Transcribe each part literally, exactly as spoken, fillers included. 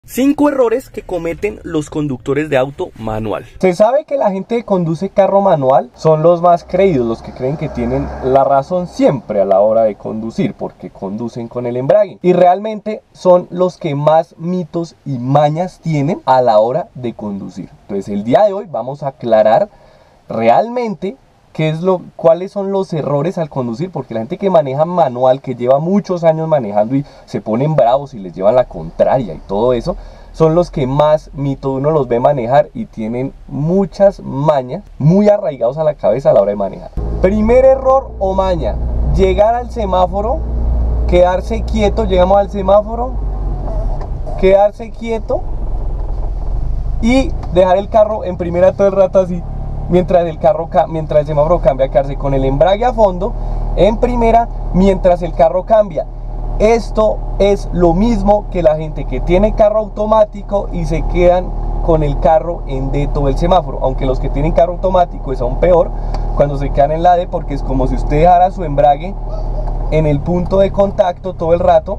Cinco errores que cometen los conductores de auto manual. Se sabe que la gente que conduce carro manual son los más creídos, los que creen que tienen la razón siempre a la hora de conducir, porque conducen con el embrague. Y realmente son los que más mitos y mañas tienen a la hora de conducir. Entonces el día de hoy vamos a aclarar realmente qué es lo, cuáles son los errores al conducir, porque la gente que maneja manual, que lleva muchos años manejando y se ponen bravos y les llevan la contraria y todo eso, son los que más mito uno los ve manejar y tienen muchas mañas muy arraigados a la cabeza a la hora de manejar. Primer error o maña: llegar al semáforo, quedarse quieto. Llegamos al semáforo, quedarse quieto y dejar el carro en primera todo el rato así. Mientras el, carro, mientras el semáforo cambia, quedarse con el embrague a fondo en primera mientras el carro cambia. Esto es lo mismo que la gente que tiene carro automático y se quedan con el carro en D todo el semáforo. Aunque los que tienen carro automático es aún peor cuando se quedan en la D, porque es como si usted dejara su embrague en el punto de contacto todo el rato.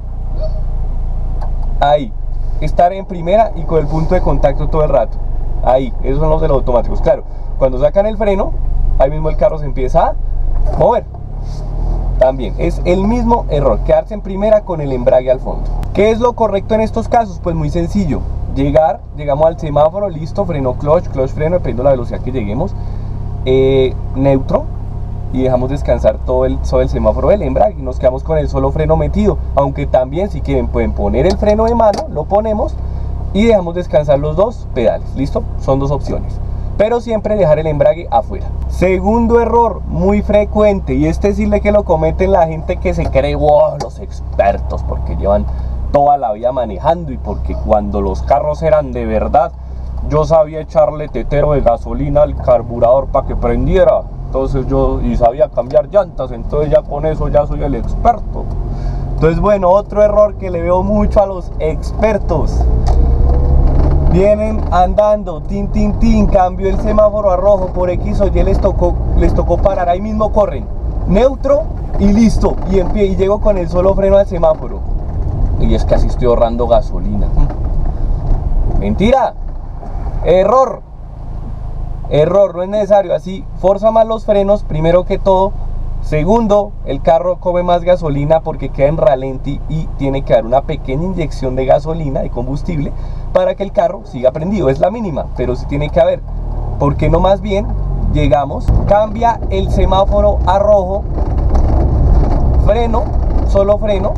Ahí, estar en primera y con el punto de contacto todo el rato. Ahí, esos son los de los automáticos. Claro, cuando sacan el freno, ahí mismo el carro se empieza a mover. También es el mismo error, quedarse en primera con el embrague al fondo. ¿Qué es lo correcto en estos casos? Pues muy sencillo: llegar, llegamos al semáforo, listo, freno, clutch, clutch, freno, dependiendo de la velocidad que lleguemos, eh, neutro, y dejamos descansar todo el, todo el semáforo del embrague y nos quedamos con el solo freno metido. Aunque también, si quieren, pueden poner el freno de mano, lo ponemos y dejamos descansar los dos pedales. Listo, son dos opciones, pero siempre dejar el embrague afuera. Segundo error muy frecuente, y este sí que lo cometen la gente que se cree wow, los expertos, porque llevan toda la vida manejando y porque cuando los carros eran de verdad yo sabía echarle tetero de gasolina al carburador para que prendiera, entonces yo y sabía cambiar llantas, entonces ya con eso ya soy el experto. Entonces bueno, otro error que le veo mucho a los expertos: vienen andando, tin, tin, tin, cambió el semáforo a rojo, por X o Y les tocó, les tocó parar, ahí mismo corren, neutro y listo, y en pie, y llego con el solo freno al semáforo. Y es que así estoy ahorrando gasolina. Mentira, error, error, no es necesario, así forza más los frenos, primero que todo. Segundo, el carro come más gasolina porque queda en ralenti y tiene que dar una pequeña inyección de gasolina, de combustible, para que el carro siga prendido. Es la mínima, pero sí tiene que haber. ¿Por qué no más bien llegamos, cambia el semáforo a rojo, freno, solo freno,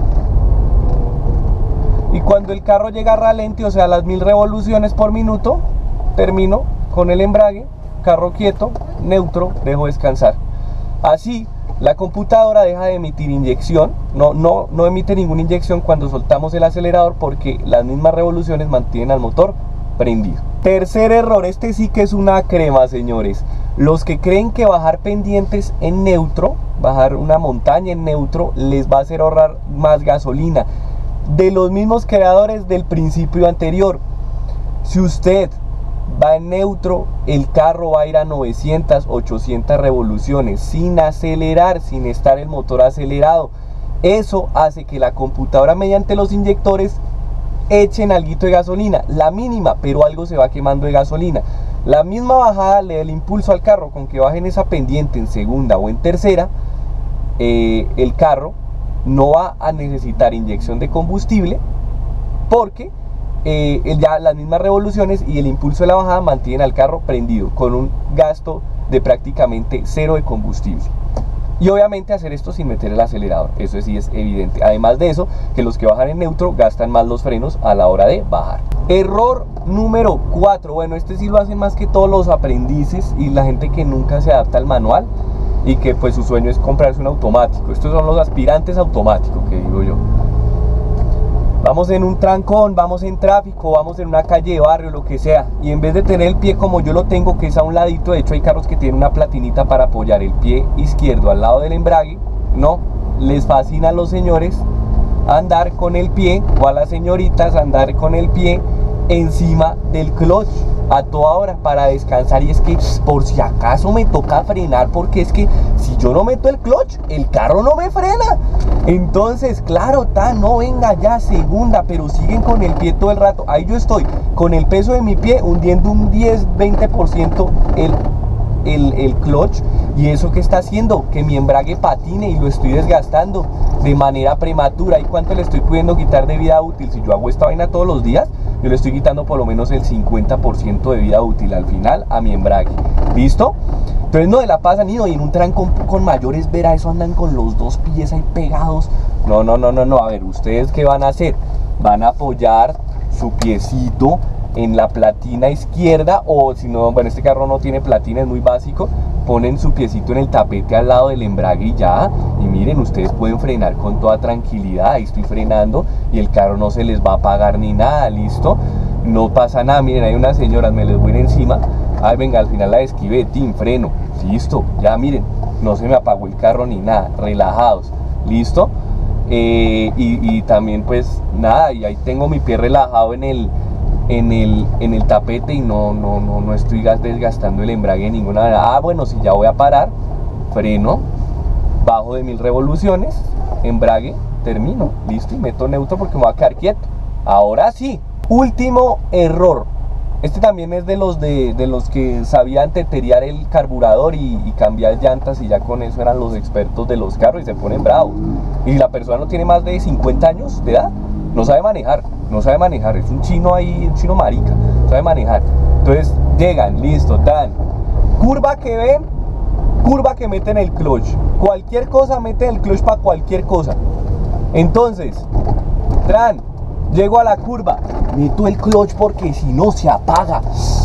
y cuando el carro llega a ralenti, o sea, a las mil revoluciones por minuto, termino con el embrague, carro quieto, neutro, dejo descansar. Así la computadora deja de emitir inyección, no, no, no emite ninguna inyección cuando soltamos el acelerador, porque las mismas revoluciones mantienen al motor prendido. Tercer error, este sí que es una crema, señores: los que creen que bajar pendientes en neutro, bajar una montaña en neutro, les va a hacer ahorrar más gasolina. De los mismos creadores del principio anterior, si usted va en neutro, el carro va a ir a novecientas, ochocientas revoluciones sin acelerar, sin estar el motor acelerado. Eso hace que la computadora, mediante los inyectores, echen alguito de gasolina, la mínima, pero algo se va quemando de gasolina. La misma bajada le da el impulso al carro, con que bajen esa pendiente en segunda o en tercera, eh, el carro no va a necesitar inyección de combustible, porque Eh, ya las mismas revoluciones y el impulso de la bajada mantienen al carro prendido con un gasto de prácticamente cero de combustible. Y obviamente hacer esto sin meter el acelerador, eso sí es evidente. Además de eso, que los que bajan en neutro gastan más los frenos a la hora de bajar. Error número cuatro, bueno, este sí lo hacen más que todos los aprendices y la gente que nunca se adapta al manual y que pues su sueño es comprarse un automático. Estos son los aspirantes automáticos, que digo yo. Vamos en un trancón, vamos en tráfico, vamos en una calle de barrio, lo que sea, y en vez de tener el pie como yo lo tengo, que es a un ladito, de hecho hay carros que tienen una platinita para apoyar el pie izquierdo al lado del embrague, no, les fascina a los señores andar con el pie, o a las señoritas andar con el pie encima del clutch. a toda hora para descansar, y es que por si acaso me toca frenar, porque es que si yo no meto el clutch, el carro no me frena. Entonces, claro, ta, no, venga ya, segunda, pero siguen con el pie todo el rato. Ahí yo estoy con el peso de mi pie hundiendo un diez, veinte por ciento el, el, el clutch, y eso que está haciendo que mi embrague patine, y lo estoy desgastando de manera prematura. ¿Y cuánto le estoy pudiendo quitar de vida útil? Si yo hago esta vaina todos los días, yo le estoy quitando por lo menos el cincuenta por ciento de vida útil al final a mi embrague. ¿Listo? Entonces no de la pasan, y no, y en un trancón con mayores, verá, eso andan con los dos pies ahí pegados. No, no, no, no, no. A ver, ¿ustedes qué van a hacer? Van a apoyar su piecito en la platina izquierda, o si no, bueno, este carro no tiene platina, es muy básico, ponen su piecito en el tapete al lado del embrague y ya, y miren, ustedes pueden frenar con toda tranquilidad. Ahí estoy frenando y el carro no se les va a apagar ni nada, ¿listo? No pasa nada. Miren, hay unas señoras, me les voy a ir encima, ay, venga, al final la esquivé, tin, freno, listo, ya miren, no se me apagó el carro ni nada, relajados, ¿listo? Eh, y, y también pues nada, y ahí tengo mi pie relajado en el En el, en el tapete, y no, no, no, no estoy desgastando el embrague de ninguna manera. Ah, bueno, si ya voy a parar, freno, bajo de mil revoluciones, embrague, termino, listo, y meto neutro porque me voy a quedar quieto. Ahora sí, último error. Este también es de los, de, de los que sabían teterear el carburador y, y cambiar llantas, y ya con eso eran los expertos de los carros y se ponen bravos. Y la persona no tiene más de cincuenta años de edad, no sabe manejar, no sabe manejar, es un chino ahí, un chino marica, no sabe manejar. Entonces llegan, listo, tan, curva que ven, curva que meten el clutch, cualquier cosa meten el clutch para cualquier cosa. Entonces, tran, llego a la curva, meto el clutch porque si no se apaga,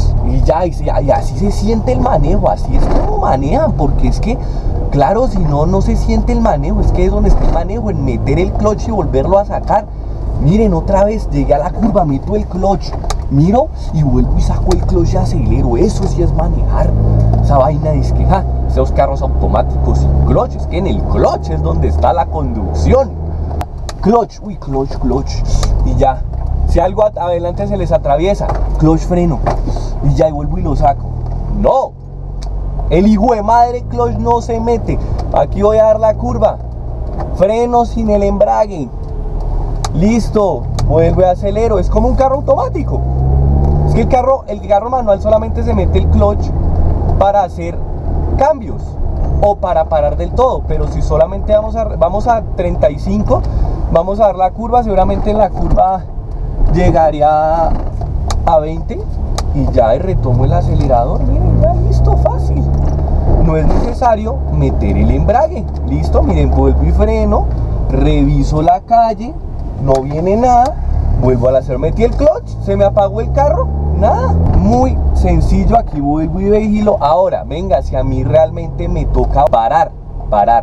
y ya, y, se, y así se siente el manejo, así es como manejan, porque es que, claro, si no, no se siente el manejo, es que es donde está el manejo, en meter el clutch y volverlo a sacar. Miren, otra vez llegué a la curva, meto el clutch, miro y vuelvo y saco el clutch y acelero. Eso sí es manejar. Esa vaina es que, ja, esos carros automáticos sin clutch, es que en el clutch es donde está la conducción. Clutch, uy, clutch, clutch, y ya. Si algo adelante se les atraviesa, clutch, freno, y ya, y vuelvo y lo saco. No, el hijo de madre clutch no se mete. Aquí voy a dar la curva, freno sin el embrague. Listo, vuelve a acelero, es como un carro automático. Es que el carro, el carro manual solamente se mete el clutch para hacer cambios o para parar del todo, pero si solamente vamos a, vamos a treinta y cinco, vamos a dar la curva, seguramente en la curva llegaría a veinte y ya retomo el acelerador. Miren, ya listo, fácil. No es necesario meter el embrague. Listo, miren, vuelvo y freno, reviso la calle, no viene nada, vuelvo al hacer, metí el clutch, se me apagó el carro, nada, muy sencillo. Aquí vuelvo y vigilo. Ahora, venga, si a mí realmente me toca parar, parar,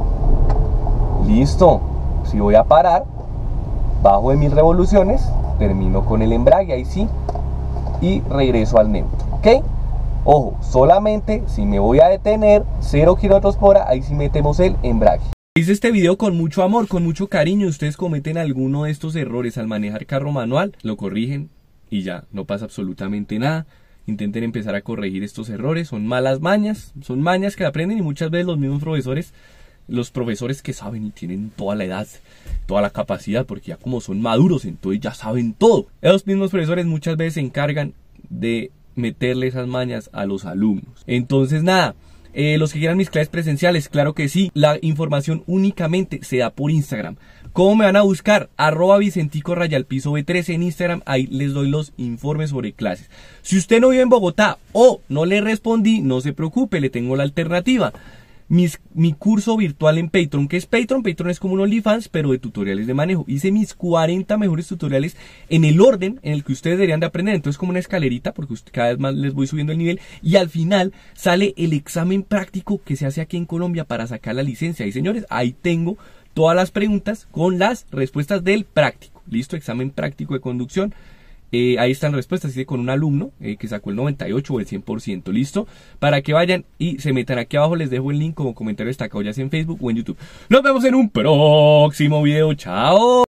listo, si voy a parar, bajo de mil revoluciones, termino con el embrague, ahí sí, y regreso al neutro, ¿ok? Ojo, solamente si me voy a detener, cero kilómetros por hora, ahí sí metemos el embrague. Hice este video con mucho amor, con mucho cariño. Ustedes cometen alguno de estos errores al manejar carro manual, lo corrigen y ya, no pasa absolutamente nada. Intenten empezar a corregir estos errores, son malas mañas, son mañas que aprenden, y muchas veces los mismos profesores, los profesores que saben y tienen toda la edad, toda la capacidad, porque ya como son maduros, entonces ya saben todo. Esos mismos profesores muchas veces se encargan de meterle esas mañas a los alumnos. Entonces nada, Eh, los que quieran mis clases presenciales, claro que sí. La información únicamente se da por Instagram. ¿Cómo me van a buscar? Arroba Vicentico Rayal Piso B trece en Instagram. Ahí les doy los informes sobre clases. Si usted no vive en Bogotá o no le respondí, no se preocupe, le tengo la alternativa. Mis, mi curso virtual en Patreon. ¿Qué es Patreon? Patreon es como un OnlyFans, pero de tutoriales de manejo. Hice mis cuarenta mejores tutoriales en el orden en el que ustedes deberían de aprender. Entonces, como una escalerita, porque cada vez más les voy subiendo el nivel. Y al final sale el examen práctico que se hace aquí en Colombia para sacar la licencia. Y señores, ahí tengo todas las preguntas con las respuestas del práctico. Listo, examen práctico de conducción. Eh, ahí están respuestas, así que con un alumno eh, que sacó el noventa y ocho o el cien por ciento, listo, para que vayan y se metan aquí abajo. Les dejo el link como comentario destacado, ya sea en Facebook o en YouTube. Nos vemos en un próximo video, chao.